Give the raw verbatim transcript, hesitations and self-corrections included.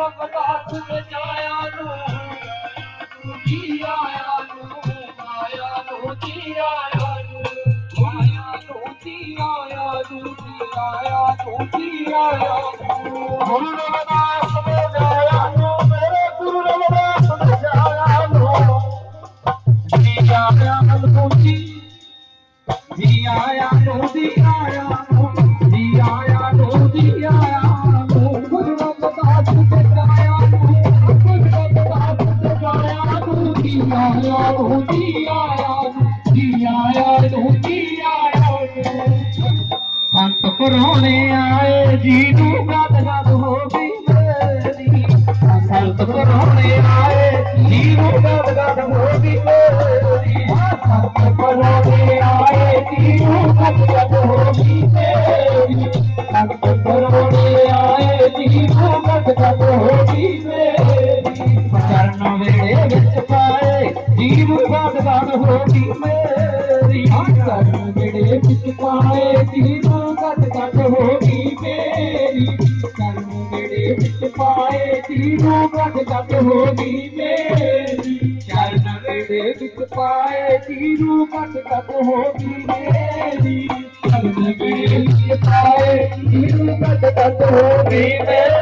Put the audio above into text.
पदार्थ में जाया नो जी आया नो माया नो जी आया नो माया नो जी आया नो जी आया नो जी आया गुरु रविदास में जाया नो मेरे गुरु रविदास में जाया नो जी आया नो जी जी आया नो जी आया नो जी आया नो जी आया नो गुरु रविदास में जाया नो गुरु रविदास में जाया नो जी आया नो जी आया जी आया नो जी आया संत पुराने आए जी नू गद गद हो गई मेरी संत पुराने आए जी नू गद गद हो गई मेरी संत पुराने आए जी नू गद गद हो गई मेरी संत पुराने आए जी नू गद गद हो गई मेरी चरण वेड़े विच पाए जी नू गद गद हो गई मेरी चरण वेड़े विच पाए जी नू गद गद हो गई मेरी चरण वेड़े विच पाए जी नू गद गद हो गई मेरी चरण वेड़े विच पाए जी नू गद गद हो गई मेरी चरण वेड़े विच पाए जी नू गद गद हो गई मेरी